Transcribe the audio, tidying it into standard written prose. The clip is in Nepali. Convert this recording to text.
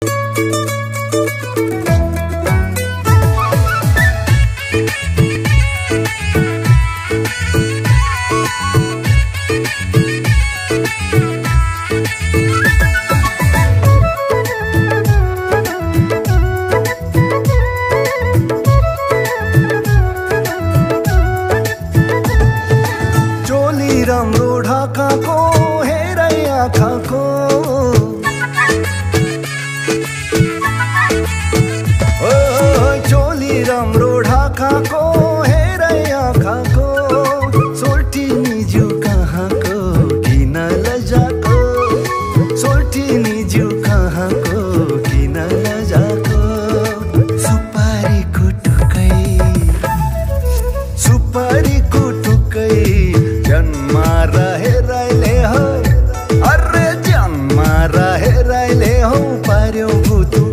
राम्रो ढाकाको हेरै आँखाको चोली राम्रो ढाकाको हेरै आँखाको सोल्टिनी जिउ कहाँको किन लजाको सोल्टिनी जिउ कहाँको किन लजाको सुपारीको टुकै जन्मा रहेरैले हो अरे जन्मा रहेरैले हो पार्यो भुतु